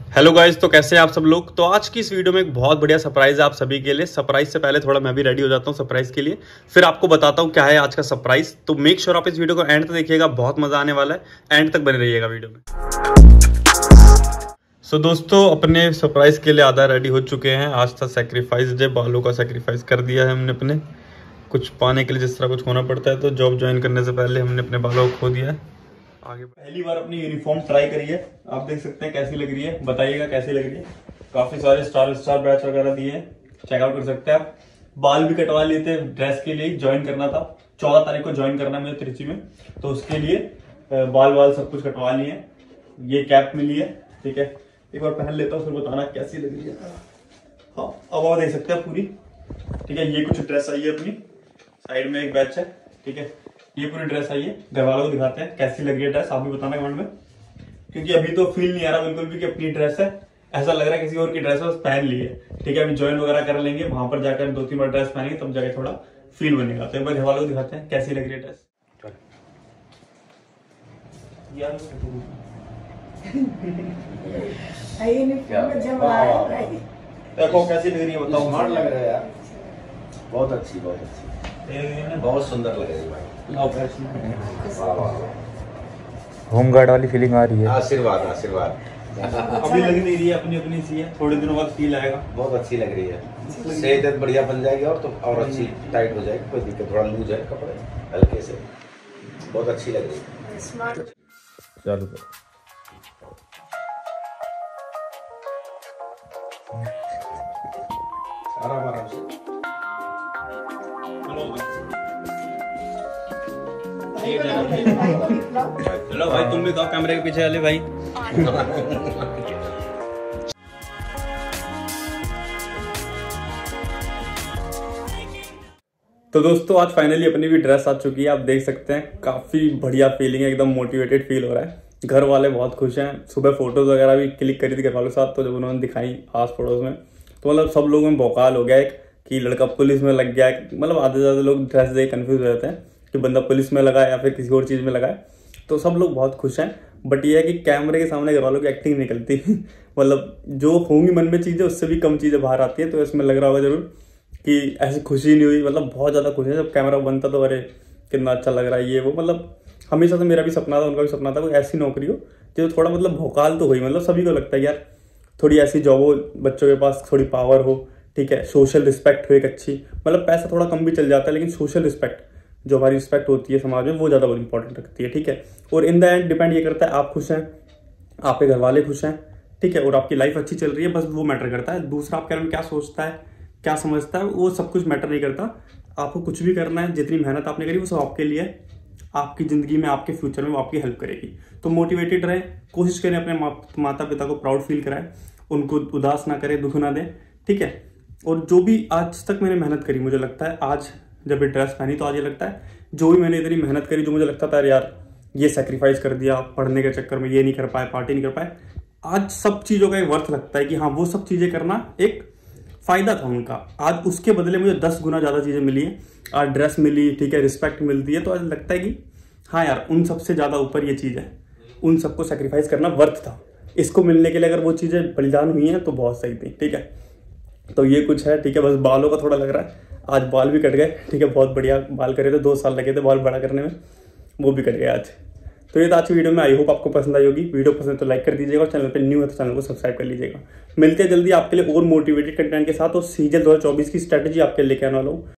Hello guys, तो कैसे हैं आप सब लोग। तो आज की इस वीडियो में एक बहुत बढ़िया सरप्राइज है आप सभी के लिए। सरप्राइज से पहले थोड़ा मैं भी रेडी हो जाता हूँ सरप्राइज के लिए, फिर आपको बताता हूँ क्या है आज का सरप्राइज। तो मेक श्योर आप इस वीडियो को एंड तक देखिएगा, बहुत मजा आने वाला है। एंड तक बने रहिएगा वीडियो में। सो दोस्तों, अपने सरप्राइज के लिए आधा रेडी हो चुके हैं। आज था सेक्रीफाइस डे, बालों का सेक्रीफाइस कर दिया है हमने अपने कुछ पाने के लिए, जिस तरह कुछ होना पड़ता है। तो जॉब ज्वाइन करने से पहले हमने अपने बालों को खो दिया है। आगे पहली बार अपनी यूनिफॉर्म ट्राई करिए, आप देख सकते हैं कैसी लग रही है, बताइएगा कैसी लग रही है। काफी सारे स्टार बैच वगैरह दिए हैं, चेकआउट कर सकते हैं आप। बाल भी कटवा लिए थे, ड्रेस के लिए ज्वाइन करना था। 14 तारीख को ज्वाइन करना है मुझे त्रिची में, तो उसके लिए बाल सब कुछ कटवा लिए हैं। ये कैप मिली है, ठीक है। एक बार पहन लेता हूँ, फिर बताना कैसी लग रही है। हाँ, अब आप देख सकते हैं पूरी, ठीक है। ये कुछ ड्रेस आई है अपनी, साइड में एक बैच है, ठीक है। ये पूरी ड्रेस आई है, घर वालों को दिखाते हैं कैसी लग रही है ड्रेस, आप भी बताना कमेंट में। क्योंकि अभी तो फील नहीं आ रहा बिल्कुल भी कि अपनी ड्रेस है, ऐसा लग रहा है किसी और की ड्रेस है, बस पहन ली है, ठीक है। अभी ज्वाइन वगैरह कर लेंगे, वहां पर जाकर 2-3 बार ड्रेस पहनेंगे, तब जाके थोड़ा फील बनेगा। तो एक बार घर वालों को दिखाते हैं कैसी लग रही है ड्रेस। देखो कैसी लग रही है, बताओ। स्मार्ट लग रहा है यार, बहुत अच्छी, बहुत सुंदर लग रही है भाई। होम गार्ड वाली फीलिंग आ रही है। आशीर्वाद आशीर्वाद। अभी लग नहीं रही है, अपनी अपनी सी है, थोड़े दिनों बाद फील आएगा। बहुत अच्छी लग रही है, सेहत बढ़िया बन जाएगी और तो और अच्छी टाइट हो जाएगी, कोई दिक्कत। थोड़ा लूज है कपड़े हल्के से, बहुत अच्छी लग रही है। चालू करो। आराम से। चलो भाई, तुम भी कहो कैमरे के पीछे वाले भाई। तो दोस्तों, आज फाइनली अपनी भी ड्रेस आ चुकी है, आप देख सकते हैं। काफी बढ़िया फीलिंग है, एकदम मोटिवेटेड फील हो रहा है। घर वाले बहुत खुश हैं। सुबह फोटोज वगैरह भी क्लिक करी थी घर वालों के साथ, तो जब उन्होंने दिखाई आस पड़ोस में, तो मतलब सब लोगों में भौकाल हो गया एक कि लड़का पुलिस में लग गया। मतलब आधे से ज्यादा लोग ड्रेस देख कंफ्यूज हो जाते हैं कि बंदा पुलिस में लगा है या फिर किसी और चीज में लगा है। तो सब लोग बहुत खुश हैं, बट ये है कि कैमरे के सामने घर वालों की एक्टिंग निकलती मतलब जो होंगी मन में चीजें, उससे भी कम चीजें बाहर आती है। तो इसमें लग रहा होगा जरूर कि ऐसी खुशी नहीं हुई, मतलब बहुत ज्यादा खुशी है। जब कैमरा बनता तो अरे कितना अच्छा लग रहा है ये वो। मतलब हमेशा से मेरा भी सपना था, उनका भी सपना था, कोई ऐसी नौकरी हो जो थोड़ा मतलब भोकाल तो हुई। मतलब सभी को लगता है यार थोड़ी ऐसी जॉब हो, बच्चों के पास थोड़ी पावर हो, ठीक है। सोशल रिस्पेक्ट हो एक अच्छी, मतलब पैसा थोड़ा कम भी चल जाता है, लेकिन सोशल रिस्पेक्ट, जो हमारी रिस्पेक्ट होती है समाज में, वो ज़्यादा बहुत इंपॉर्टेंट रखती है, ठीक है। और इन द एंड डिपेंड ये करता है आप खुश हैं, आपके घर वाले खुश हैं, ठीक है, और आपकी लाइफ अच्छी चल रही है, बस वो मैटर करता है। दूसरा आपके बारे में क्या सोचता है, क्या समझता है, वो सब कुछ मैटर नहीं करता। आपको कुछ भी करना है, जितनी मेहनत आपने करी वो सब आपके लिए है, आपकी ज़िंदगी में, आपके फ्यूचर में वो आपकी हेल्प करेगी। तो मोटिवेटेड रहे, कोशिश करें अपने माता पिता को प्राउड फील कराएं, उनको उदास ना करें, दुख ना दें, ठीक है। और जो भी आज तक मैंने मेहनत करी, मुझे लगता है आज जब ये ड्रेस पहनी तो आज ये लगता है जो भी मैंने इतनी मेहनत करी, जो मुझे लगता था यार ये सेक्रीफाइस कर दिया पढ़ने के चक्कर में, ये नहीं कर पाए, पार्टी नहीं कर पाए, आज सब चीज़ों का एक वर्थ लगता है कि हाँ वो सब चीज़ें करना एक फ़ायदा था उनका। आज उसके बदले मुझे 10 गुना ज़्यादा चीज़ें मिली है। आज ड्रेस मिली, ठीक है, रिस्पेक्ट मिलती है, तो आज लगता है कि हाँ यार उन सबसे ज़्यादा ऊपर ये चीज़ है, उन सबको सेक्रीफाइस करना वर्थ था। इसको मिलने के लिए अगर वो चीज़ें बलिदान हुई हैं तो बहुत सही थी, ठीक है। तो ये कुछ है, ठीक है। बस बालों का थोड़ा लग रहा है, आज बाल भी कट गए, ठीक है। बहुत बढ़िया बाल करे थे, 2 साल लगे थे बाल बड़ा करने में, वो भी कट गए आज। तो ये था आज की वीडियो में, आई होप आपको पसंद आई होगी। वीडियो पसंद तो लाइक कर दीजिएगा, और चैनल पे न्यू है तो चैनल को सब्सक्राइब कर लीजिएगा। मिलते हैं जल्दी आपके लिए और मोटिवेटेड कंटेंट के साथ, और सीजन 2024 की स्ट्रैटेजी आपके लेके आने वाला हूँ।